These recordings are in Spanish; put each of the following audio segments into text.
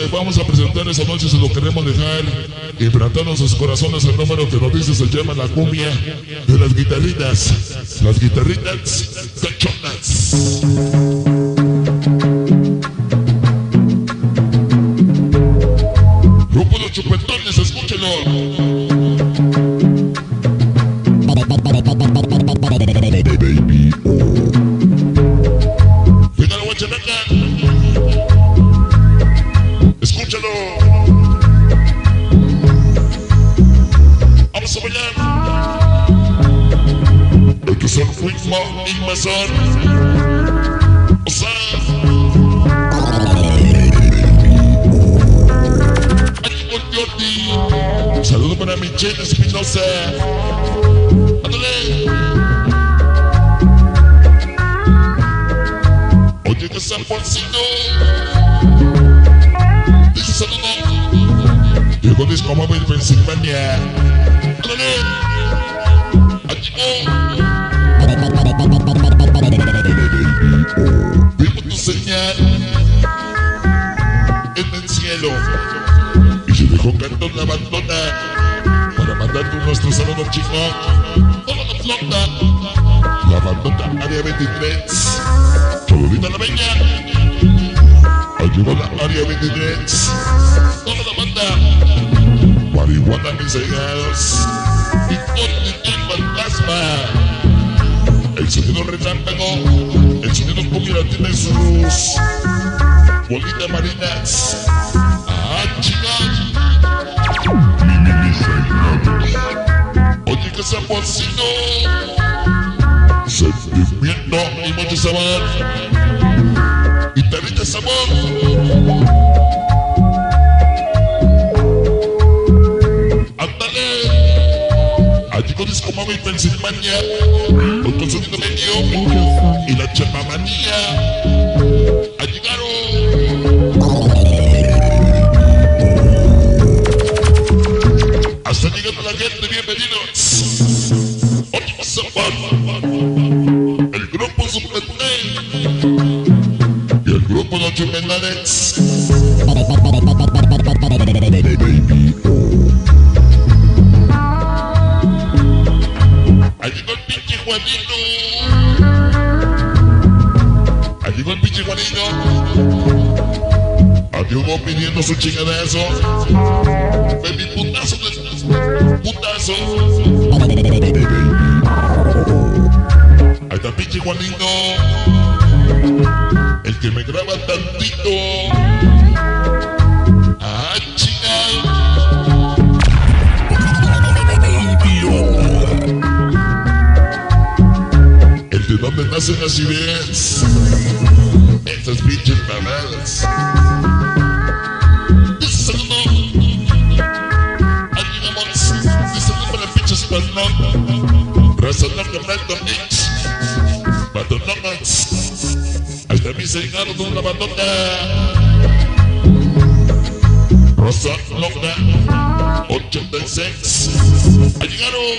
vamos a presentar esa noche, se lo queremos dejar implantando en sus corazones el número que nos dice, se llama la cumbia de las guitarritas cachonas. Grupo Los Chupetones, escúchenlo. Venga la guacharaca. Escúchalo. Vamos a bailar. Este es el ritmo invasor. O sea, aquí con Jordi. Saludo para Michelle Espinosa. Ándale. Oye, que San Porcino. Dice saludo. Llegó Disco Móvil Pensilvania. Ándale. Llegó. Vimos tu señal en el cielo y se dejó cantar la bandona para mandarte nuestro saludo chingón. Toda la flota, la bandota Área 23. Saludita la bella. Ahí llegó la Área 23. Toda la banda. Marihuana mis cegados. Y con el fantasma. El sonido relámpago, el sonido cumbia tiene sus bolitas marinas. Ah, chicas. Oye, que San Porcino. Sentimiento y mucho sabor. Guitarrita sabor. Ándale. Allí con Disco Móvil Pensilvania. Con sonido medio y la chapamanía. Llegaron. Hasta llegando la gente, bienvenidos. Oye, sabor. El grupo Superté y el grupo Los Chupetones. Ahí llegó el pinche Juanito. Ahí llegó el pinche Juanito. Ahí llegó pidiendo su chingadazo. Baby, putazo, putazo. Ahí está el pinche Juanito. El que me graba tantito. Ah, chingada. ¿De dónde nacen las ideas? Estas pinches mamadas. Dice saludo. Ahí llegamos. Dice saludo para pinches palmón. Raza Loca, Malton Mix. Batonomas. Ahí está mi cegado de una bandota. Raza Loca 86. Ahí llegaron.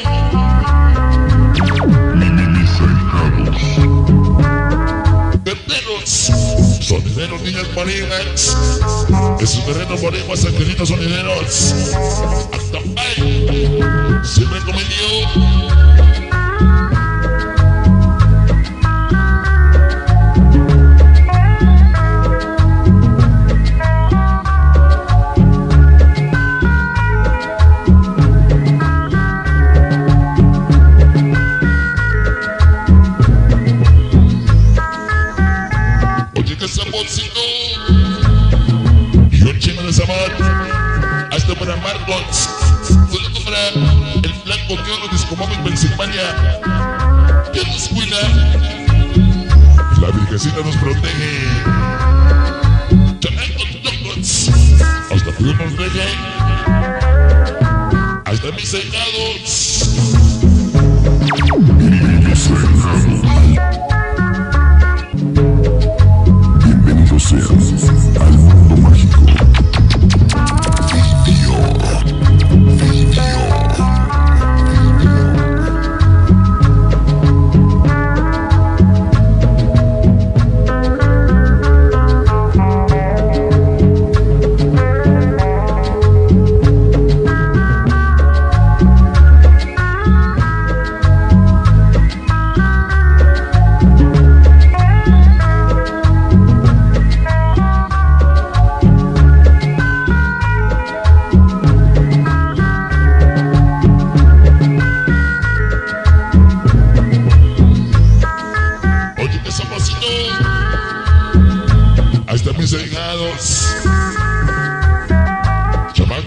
Guerreros, sonideros, niñas boricuas. Esos guerreros boricuas, angelitos sonideros. Hasta ahí, siempre conmigo. Y un chingo de sabor. Hasta para Marcos. Saludos para el Blanco de Oro Disco Móvil Pensilvania. Que nos cuida. La Virgencita nos protege. Chamacos locos. Hasta que Dios nos deje. Hasta mis cegados. Sean al mundo mágico.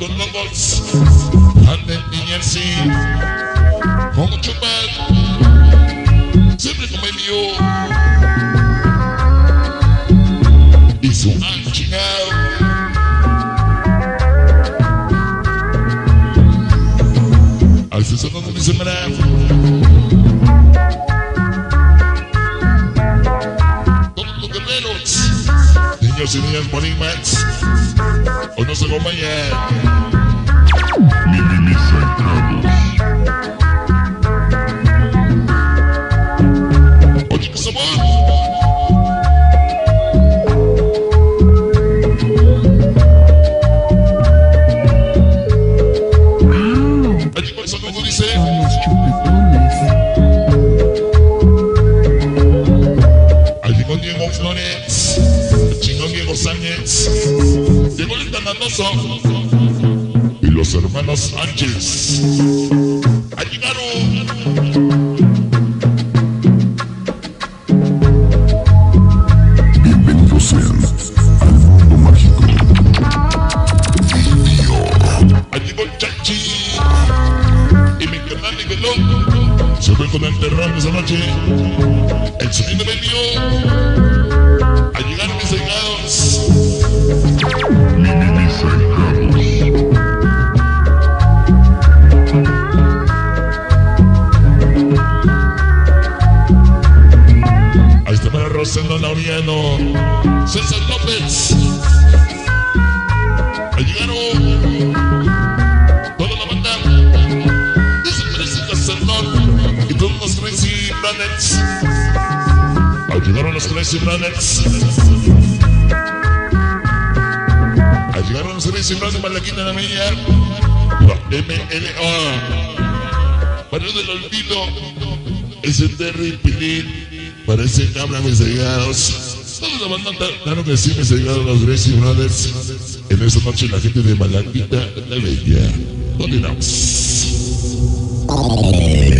con locos, anden niñas con mucho pan, siempre como el mío, y su chingado. Al César no me sembra, todos los guerreros, niños y niñas bonitas, hoy nos acompañan. Oye, qué sabor. Allí con eso como dice. Allí con Diego Flores, el chingón Diego Sánchez, Diego el Tananoso y los hermanos Sánchez. Allí llegaron. Bienvenidos sean al mundo mágico. Allí con Chachi y mi canal Miguelón. Se fue con el terror esa noche. El sonido me dio. A llegar mis llegados. Ahí está para Rosendo Lauriano, César López. Ahí llegaron toda la banda. Dice Presita Sandón y todos los Crazy Planets. Ahí llegaron los Crazy Planets. Ahí llegaron los Crazy Planets para la quinta de la media. La MLA. Para el del olvido. Ese Terry Pilín. Para ese cabra mis llegados. Toda la banda, claro que sí, mis llegados los Crazy Brothers. En esta noche la gente de Malaquita, la bella. Continuamos.